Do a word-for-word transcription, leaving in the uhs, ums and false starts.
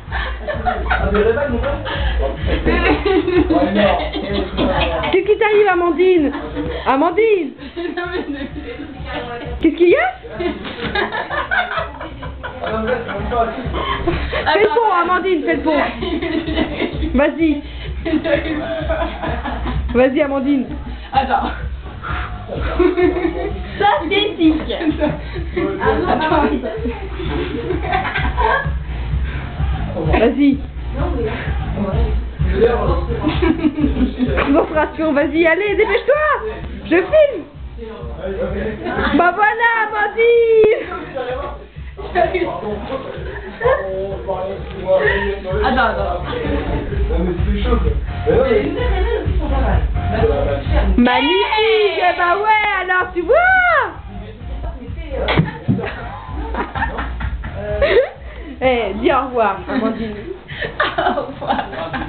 Qu'est-ce qui t'arrive, Amandine? Amandine? Qu'est-ce qu'il y a? Fais le pont, Amandine, fais le pont. Vas-y. Vas-y, Amandine. Attends. Pathétique. Vas-y. Concentration, vas-y, allez, dépêche-toi. Je filme. Bah voilà, Amandine. Attends, attends. Magnifique. Eh bah ouais, alors tu vois. Eh, dis au revoir, Amandine. Au revoir.